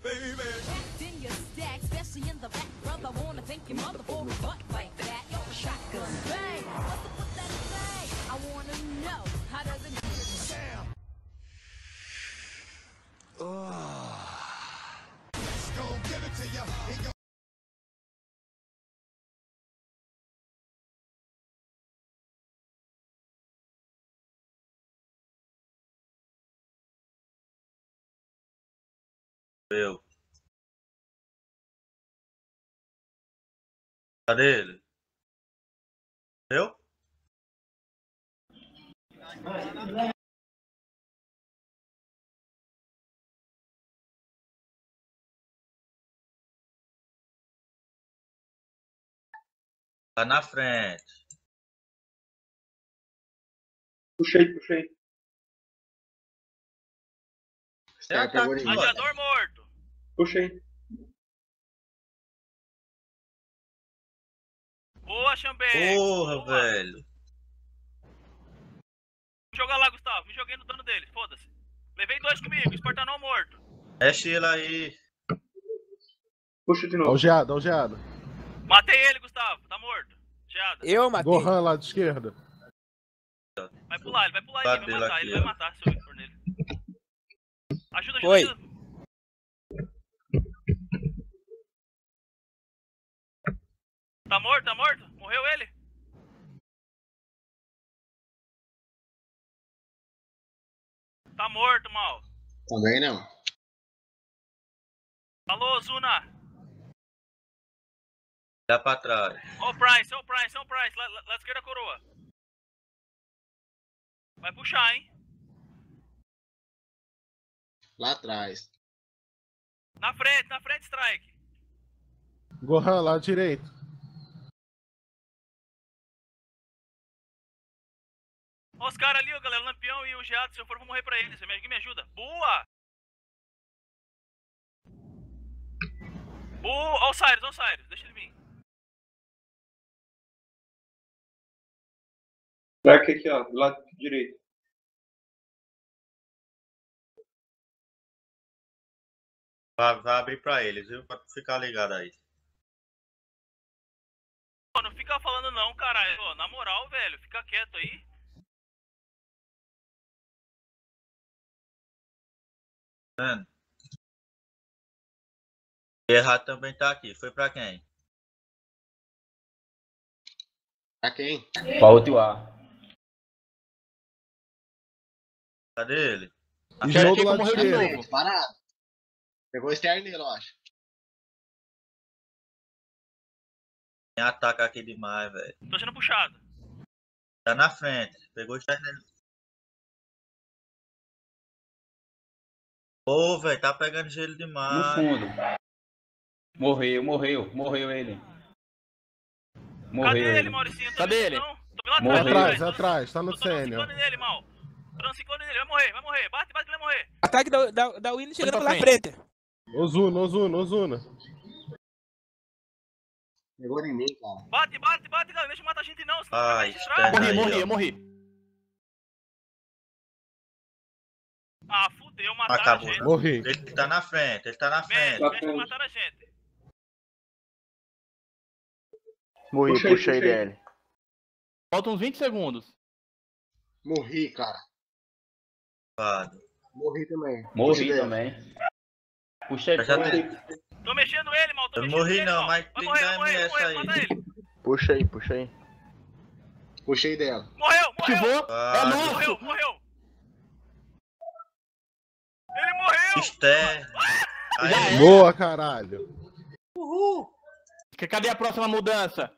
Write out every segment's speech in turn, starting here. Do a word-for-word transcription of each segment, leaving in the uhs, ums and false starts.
Eu. Cadê ele? Eu? Tá na frente. Puxei, puxei. É ataque, Gladiador morto. Puxei. Boa, Xambex. Porra, velho. Joga lá, Gustavo. Me joguei no dano dele. Foda-se. Levei dois comigo. Espartanão morto. Mexe ele aí. Puxa de Dá o novo. geado, dá o geado. Matei ele, Gustavo. Tá morto. Geada. Eu matei. Gohan lá de esquerda. Vai pular, ele vai pular em mim, vai matar. Ele vai matar se eu for nele. Ajuda, ajuda, Oi. ajuda. Tá morto, tá morto? Morreu ele? Tá morto, mal. Também não. Alô, Zuna. Dá pra trás. Ó o Price, ó o Price, ó o Price. Lá, lá, lá esquerda, coroa. Vai puxar, hein? Lá atrás. Na frente, na frente, strike. Gohan lá direito. Ó os caras ali, ó, galera. O Lampião e o Geado. Se eu for, eu vou morrer pra eles. Alguém me ajuda. Boa! Boa! Ó o Cyrus, ó o Cyrus. Deixa ele vir. Dark aqui, ó. Do lado direito. Vai, vai abrir pra eles, viu? Pra ficar ligado aí. Pô, não fica falando não, caralho. Ó, na moral, velho. Fica quieto aí. Mano. Errado também tá aqui. Foi pra quem? Pra quem? Pra outro ar. Cadê ele? Slow do lado Morreu de esquerdo. novo. Parado. Pegou o externo nele, eu acho. Tem ataque aqui demais, velho. Tô sendo puxado. Tá na frente. Pegou o chat nele. Pô, velho, tá pegando gelo No demais. fundo. Morreu, morreu, morreu ele. Morreu Cadê ele, ele. Mauricinho? Tô Cadê vendo, ele? não? Tô lá Morreu. atrás, Atrás, atrás, tá no Tô dando sênior. ciclone nele, mal. Tô dando ciclone nele. Vai morrer, vai morrer. Bate, bate que ele vai morrer. Ataque da, da, da Winnie chegando pra pela frente. Ozuna, Ozuna, Ozuna. Pegou em mim, cara. Bate, bate, bate, galera. Deixa eu matar a gente não. Senão Ai, vai registrar. espera. Morri, Aí, morri, ó. eu morri. Ah, fudeu, mataram Acabou. a gente. Morri. Ele tá na frente, ele tá na frente. Mexe, mexe que mataram a gente. Morri, puxei, puxei dele. Faltam uns vinte segundos. Morri, cara. Fado. Morri também. Morri Puxa também. Puxei, Já foi. tem- Tô mexendo ele, mal. Tô Eu não mexendo morri ele, não, mal. mas Vai tem morrer, que vai dar morrer, vai M S morrer. aí. Mata ele. Puxa aí, puxa aí. Puxei dela. Morreu, morreu. Ativou. É Fado. nosso. Morreu, morreu. Ele morreu. Esther. Aí, Boa, caralho. Cadê a próxima mudança?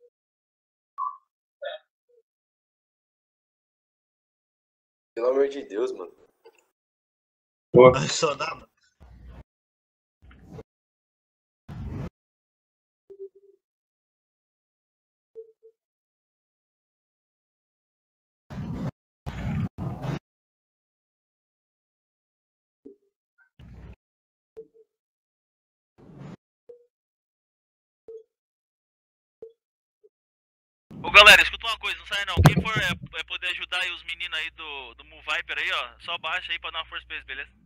Pelo amor de Deus, mano. só dá. Ô galera, escuta uma coisa, não sai não. Quem for é, é poder ajudar aí os meninos aí do, do Move Viper aí, ó, só baixa aí pra dar uma força pra eles, beleza?